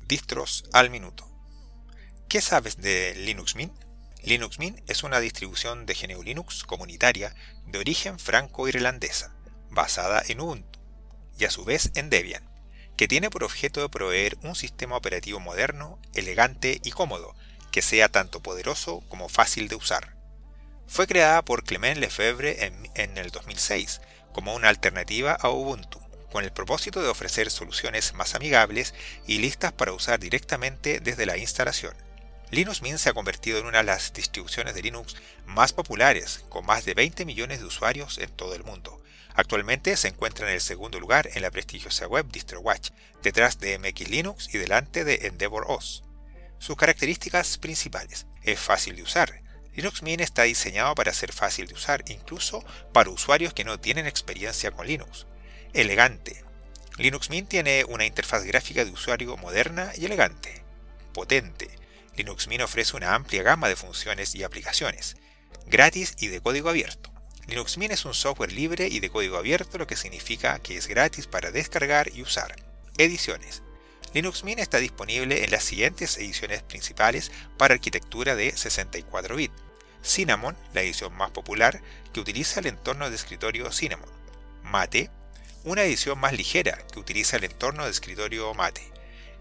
Distros al minuto. ¿Qué sabes de Linux Mint? Linux Mint es una distribución de GNU Linux comunitaria de origen franco-irlandesa, basada en Ubuntu y a su vez en Debian, que tiene por objeto de proveer un sistema operativo moderno, elegante y cómodo, que sea tanto poderoso como fácil de usar. Fue creada por Clement Lefebvre en el 2006 como una alternativa a Ubuntu, con el propósito de ofrecer soluciones más amigables y listas para usar directamente desde la instalación. Linux Mint se ha convertido en una de las distribuciones de Linux más populares, con más de 20 millones de usuarios en todo el mundo. Actualmente se encuentra en el segundo lugar en la prestigiosa web DistroWatch, detrás de MX Linux y delante de EndeavourOS. Sus características principales: es fácil de usar. Linux Mint está diseñado para ser fácil de usar, incluso para usuarios que no tienen experiencia con Linux. Elegante. Linux Mint tiene una interfaz gráfica de usuario moderna y elegante. Potente. Linux Mint ofrece una amplia gama de funciones y aplicaciones, gratis y de código abierto. Linux Mint es un software libre y de código abierto, lo que significa que es gratis para descargar y usar. Ediciones. Linux Mint está disponible en las siguientes ediciones principales para arquitectura de 64 bits. Cinnamon, la edición más popular, que utiliza el entorno de escritorio Cinnamon. Mate, una edición más ligera que utiliza el entorno de escritorio Mate.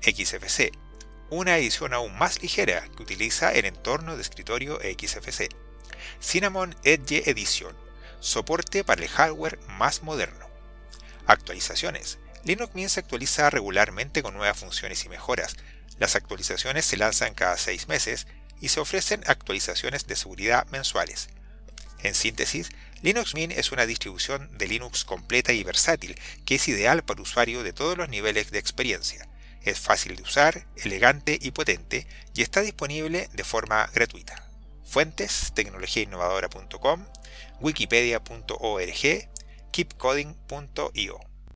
XFC, una edición aún más ligera que utiliza el entorno de escritorio XFC. Cinnamon Edge Edition, soporte para el hardware más moderno. Actualizaciones. Linux Mint se actualiza regularmente con nuevas funciones y mejoras. Las actualizaciones se lanzan cada 6 meses y se ofrecen actualizaciones de seguridad mensuales. En síntesis, Linux Mint es una distribución de Linux completa y versátil que es ideal para usuarios de todos los niveles de experiencia. Es fácil de usar, elegante y potente, y está disponible de forma gratuita. Fuentes: tecnologiainnovadora.com, wikipedia.org, keepcoding.io.